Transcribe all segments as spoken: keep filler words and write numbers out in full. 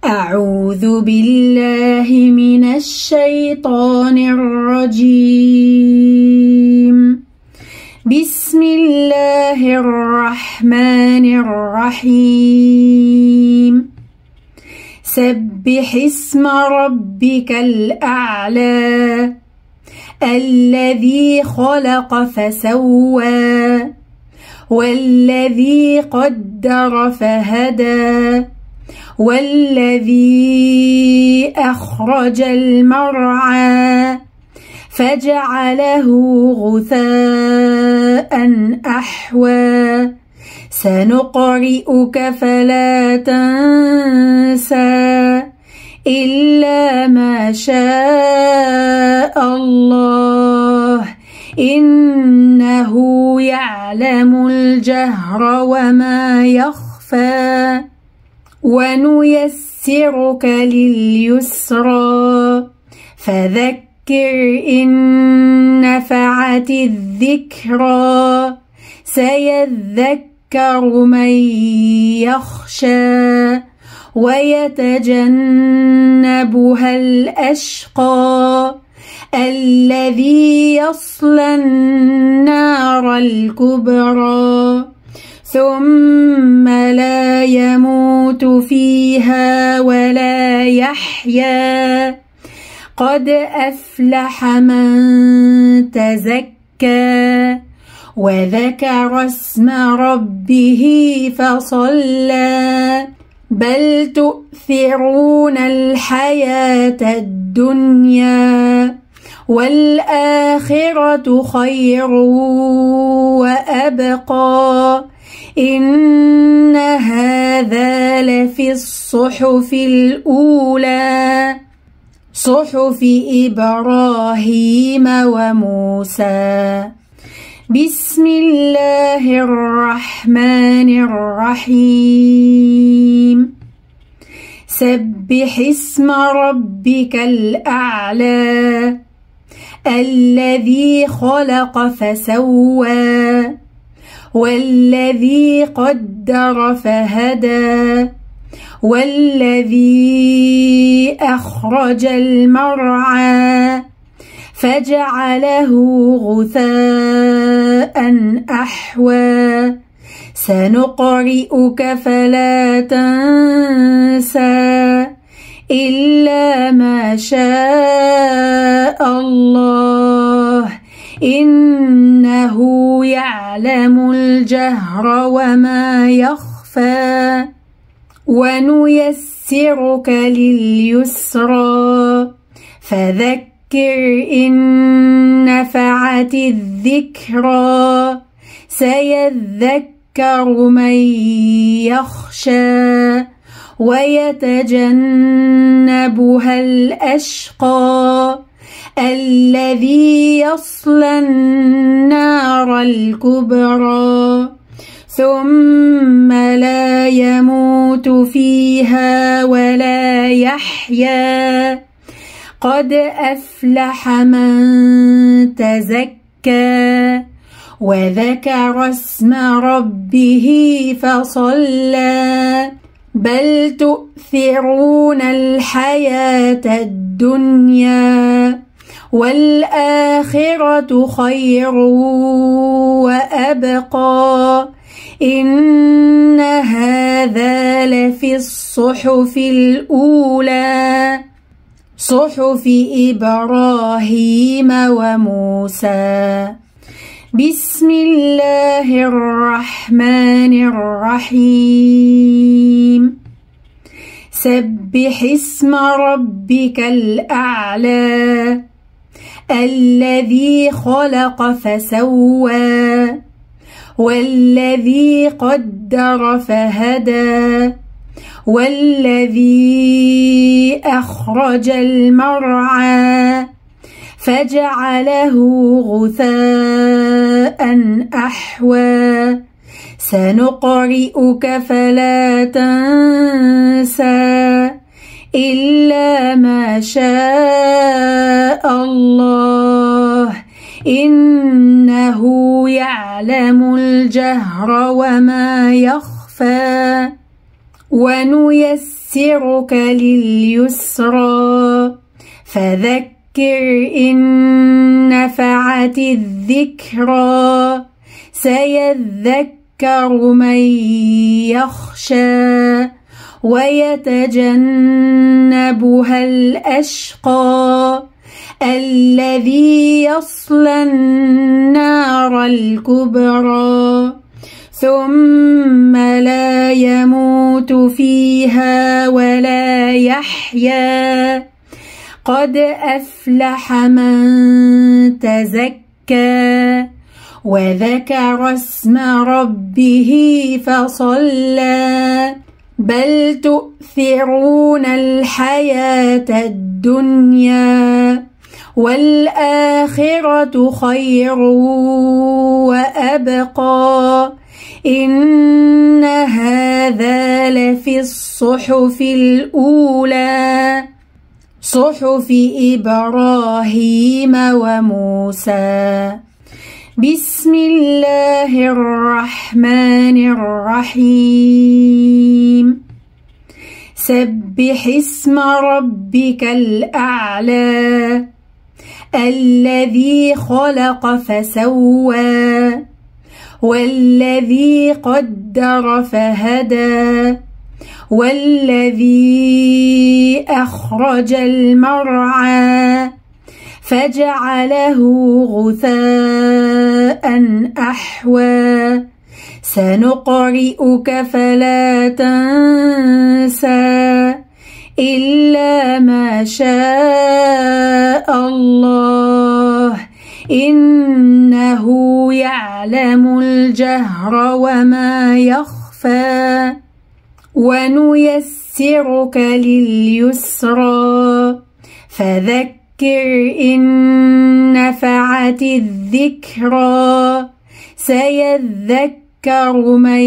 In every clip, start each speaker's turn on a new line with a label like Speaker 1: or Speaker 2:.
Speaker 1: أعوذ بالله من الشيطان الرجيم. بسم الله الرحمن الرحيم. سبح اسم ربك الأعلى الذي خلق فسوى والذي قدر فهدى والذي أخرج المرعى فجعله غثاء أحوى سنقرئك فلا تنسى إلا ما شاء الله إنه يعلم الجهر وما يخفى ونيسرك لليسرى فذكر إن نفعت الذكرى سيذكر من يخشى ويتجنبها الأشقى الذي يصلى النار الكبرى ثم لا يموت فيها ولا يحيا قد أفلح من تزكى وذكر اسم ربه فصلى بل تؤثرون الحياة الدنيا والآخرة خير وأبقى إن هذا لفي الصحف الأولى صحف إبراهيم وموسى. بسم الله الرحمن الرحيم. سبح اسم ربك الأعلى الذي خلق فسوى والذي قدر فهدى والذي أخرج المرعى فجعله غثاء أحوى سنقرئك فلا تنسى إلا ما شاء الله إنه يعلم الجهر وما يخفى ونيسرك لليسرى فذكر إن نفعت الذكرى سيذكر من يخشى ويتجنبها الأشقى الذي يصلى النار الكبرى ثم لا يموت فيها ولا يحيا قد أفلح من تزكى وذكر اسم ربه فصلى بل تؤثرون الحياة الدنيا والآخرة خير وأبقى إن هذا لفي الصحف الأولى صحف إبراهيم وموسى. بسم الله الرحمن الرحيم. سبح اسم ربك الأعلى الذي خلق فسوى والذي قدر فهدى والذي أخرج المرعى فجعله غثاء أحوى سنقرئك فلا تنسى إلا ما شاء الله إنه يعلم الجهر وما يخفى ونيسرك لليسرى فذكر إن نفعت الذكرى سيذكر من يخشى ويتجنبها الأشقى الذي يصلى النار الكبرى ثم لا يموت فيها ولا يحيا قد أفلح من تزكى وذكر اسم ربه فصلى بل تؤثرون الحياة الدنيا والآخرة خير وأبقى إن هذا لفي الصحف الأولى صحف إبراهيم وموسى. بسم الله الرحمن الرحيم. سبح اسم ربك الأعلى الذي خلق فسوى والذي قدر فهدى والذي أخرج المرعى فجعله غثاء أحوى سنقرئك فلا تنسى إلا ما شاء الله إنه يعلم الجهر وما يخفى ونيسرك لليسرى فذكر إن نفعت الذكرى سيذكر من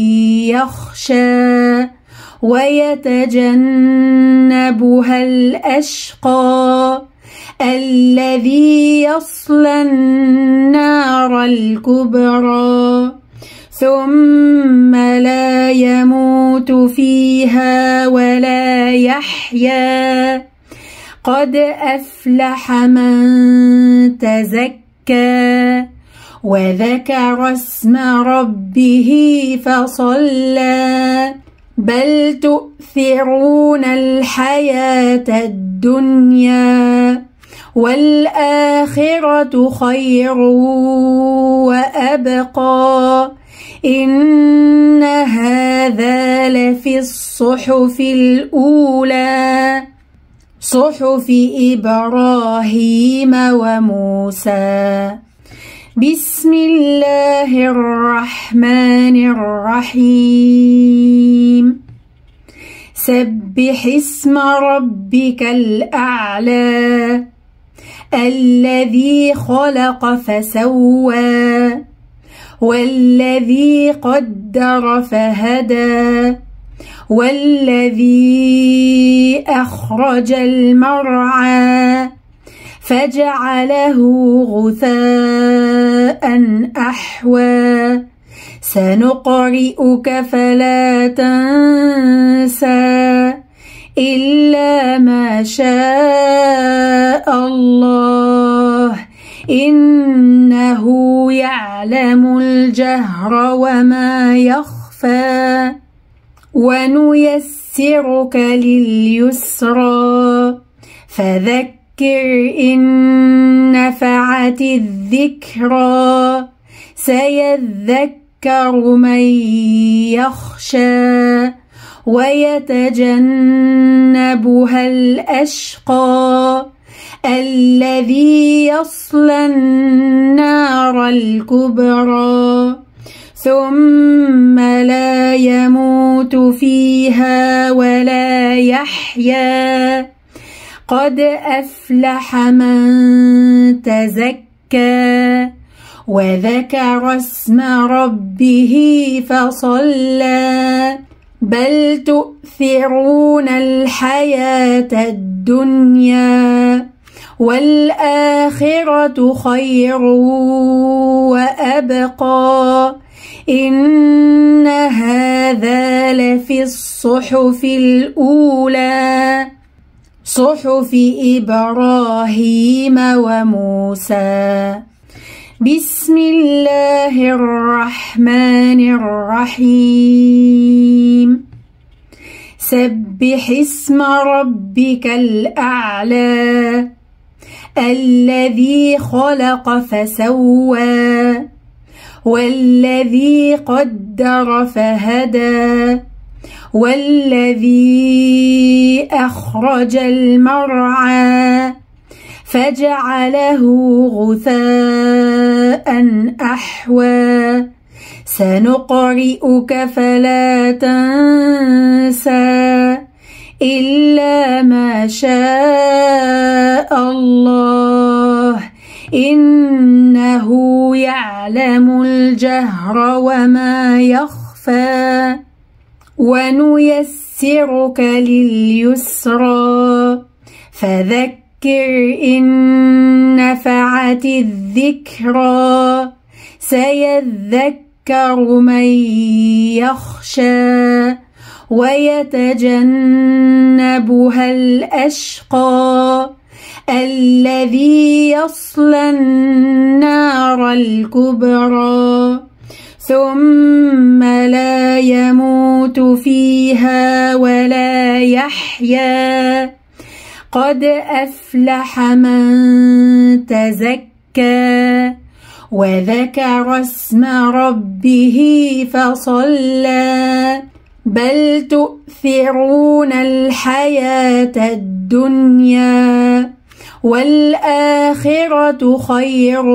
Speaker 1: يخشى ويتجنبها الأشقى الذي يصلى النار الكبرى ثم لا يموت فيها ولا يحيا قد أفلح من تزكى وذكر اسم ربه فصلى بل تؤثرون الحياة الدنيا والآخرة خير وأبقى إن هذا لفي الصحف الأولى صحف إبراهيم وموسى. بسم الله الرحمن الرحيم. سبح اسم ربك الأعلى الذي خلق فسوى والذي قدر فهدى والذي أخرج المرعى فجعله غثاء أحوى سنقرئك فلا تنسى إلا ما شاء الله إنه يعلم الجهر وما يخفى ونيسرك لليسرى فذكر إن نفعت الذكرى سيذكر من يخشى ويتجنبها الأشقى الذي يصلى النار الكبرى ثم لا يموت فيها ولا يحيا قد أفلح من تزكى وذكر اسم ربه فصلى بل تؤثرون الحياة الدنيا والآخرة خير وأبقى إن هذا لفي الصحف الأولى صحف إبراهيم وموسى. بسم الله الرحمن الرحيم. سبح اسم ربك الأعلى الذي خلق فسوى والذي قدر فهدى والذي أخرج المرعى فجعله غثاء أحوى سنقرئك فلا تنسى إلا ما شاء الله إنه يعلم الجهر وما يخفى ونيسرك لليسرى فذكر إن نفعت الذكرى سيذكر من يخشى ويتجنبها الأشقى الذي يصلى النار الكبرى ثم لا يموت فيها ولا يحيا قد أفلح من تزكى وذكر اسم ربه فصلى بل تؤثرون الحياة الدنيا والآخرة خير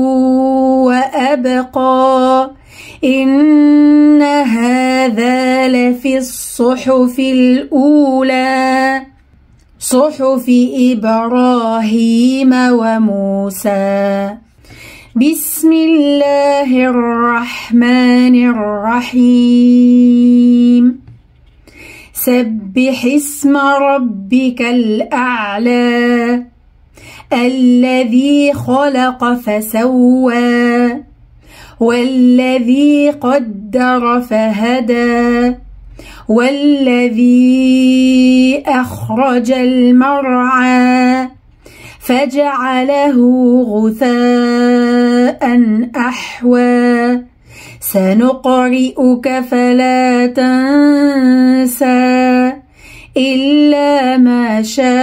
Speaker 1: وأبقى إن هذا لفي الصحف الأولى صحف إبراهيم وموسى. بسم الله الرحمن الرحيم. سبح اسم ربك الأعلى الذي خلق فسوى والذي قدر فهدى والذي أخرج المرعى فجعله غثاء أحوى سنقرئك فلا تنسى إلا ما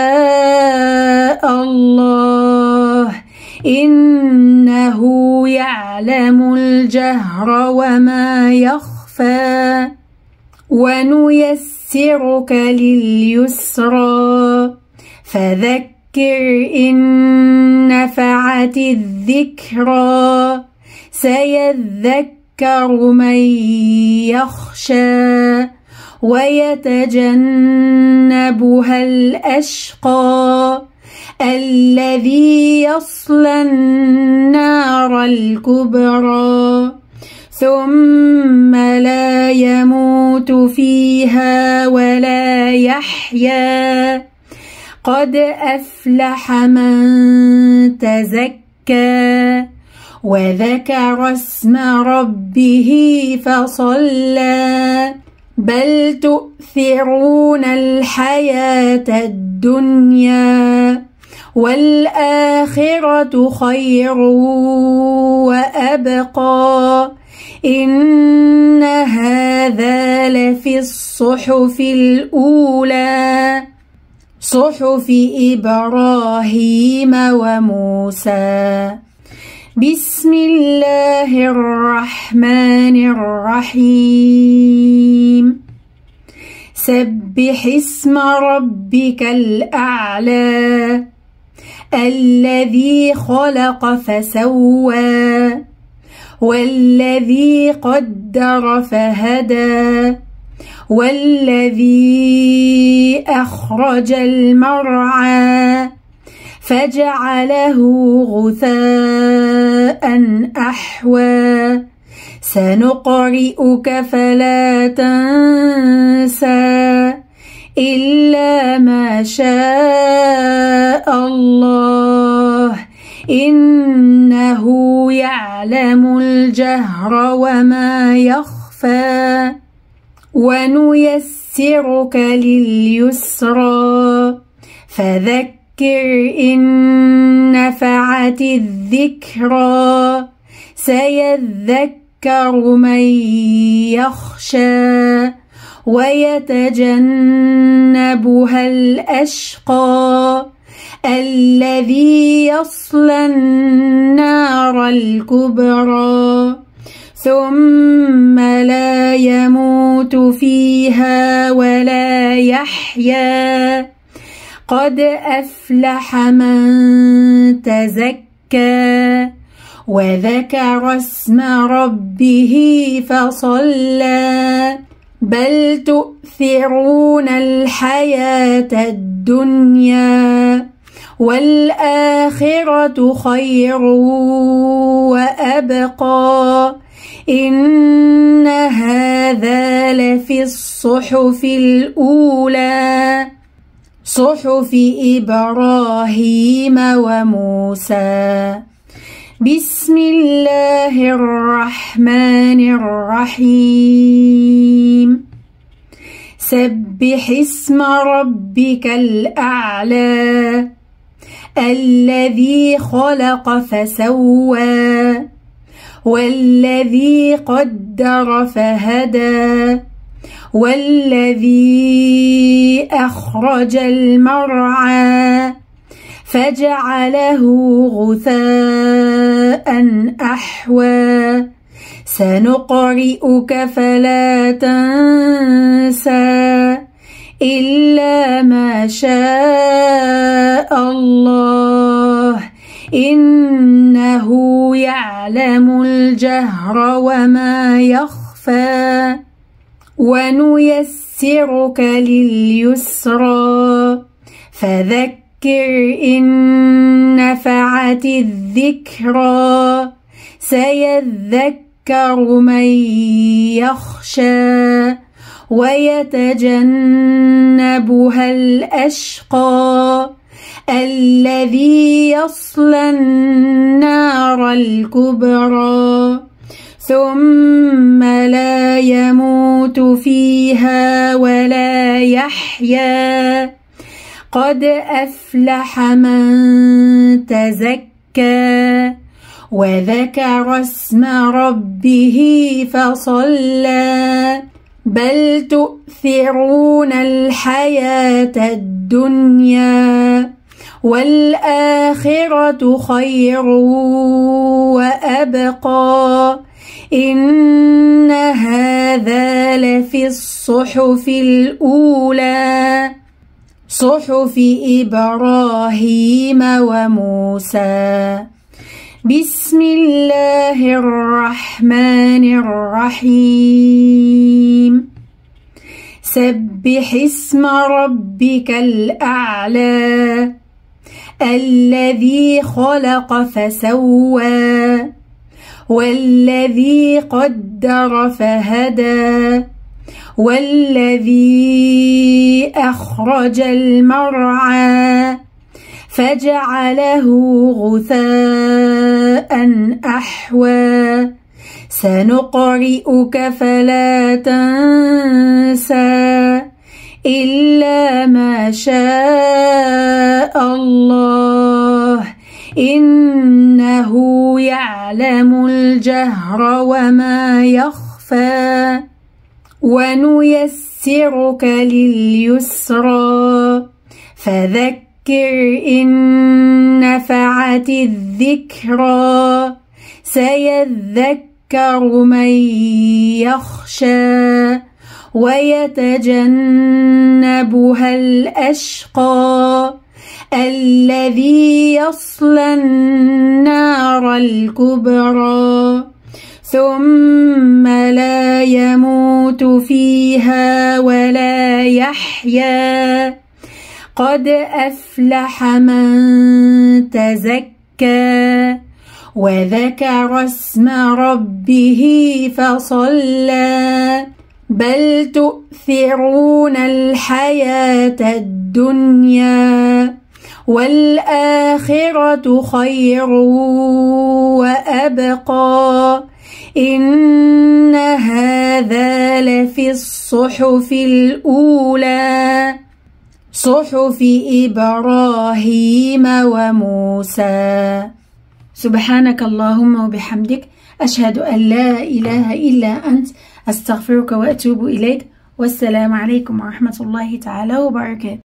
Speaker 1: شاء الله إنه يعلم الجهر وما يخفى ونيسرك لليسرى فذكر إن نفعت الذكرى سيذكر من يخشى ويتجنبها الأشقى الذي يصلى النار الكبرى ثم لا يموت فيها ولا يحيا قد أفلح من تزكى وذكر اسم ربه فصلى بل تؤثرون الحياة الدنيا والآخرة خير وأبقى إن هذا لفي الصحف الأولى صحف إبراهيم وموسى. بسم الله الرحمن الرحيم. سبح اسم ربك الأعلى الذي خلق فسوى والذي قدر فهدى والذي أخرج المرعى فجعله غثاء أحوى سنقرئك فلا تنسى إلا ما شاء الله إنه يعلم الجهر وما يخفى ونيسرك لليسرى فذكر إن نفعت الذكرى سيذكر من يخشى ويتجنبها الأشقى الذي يصلى النار الكبرى ثم لا يموت فيها ولا يحيا قد أفلح من تزكى وذكر اسم ربه فصلى بل تؤثرون الحياة الدنيا والآخرة خير وأبقى إن هذا لفي الصحف الأولى صحف إبراهيم وموسى. بسم الله الرحمن الرحيم. سبح اسم ربك الأعلى الذي خلق فسوى والذي قدر فهدى والذي أخرج المرعى فجعله غثاء أحوى سنقرئك فلا تنسى إلا ما شاء الله إنه يعلم الجهر وما يخفى ونيسرك لليسرى فذكر إن نفعت الذكرى سيذكر من يخشى ويتجنبها الأشقى الذي يصلى النار الكبرى ثم لا يموت فيها ولا يحيا قد أفلح من تزكى وذكر اسم ربه فصلى بل تؤثرون الحياة الدنيا والآخرة خير وأبقى إن هذا لفي الصحف الأولى صحف إبراهيم وموسى. بسم الله الرحمن الرحيم. سبح اسم ربك الأعلى الذي خلق فسوى والذي قدر فهدى والذي أخرج المرعى فجعله غثاء أحوى سنقرئك فلا تنسى إلا ما شاء الله إنه يعلم الجهر وما يخفى ونيسرك لليسرى فذكر إن نفعت الذكرى سيذكر من يخشى ويتجنبها الأشقى الذي يصلى النار الكبرى ثم لا يموت فيها ولا يحيا قد أفلح من تزكى وذكر اسم ربه فصلى بل تؤثرون الحياة الدنيا والآخرة خير وأبقى إن هذا لفي الصحف الأولى صحف إبراهيم وموسى. سبحانك اللهم وبحمدك، أشهد أن لا إله إلا أنت، أستغفرك وأتوب إليك، والسلام عليكم ورحمة الله تعالى وبركاته.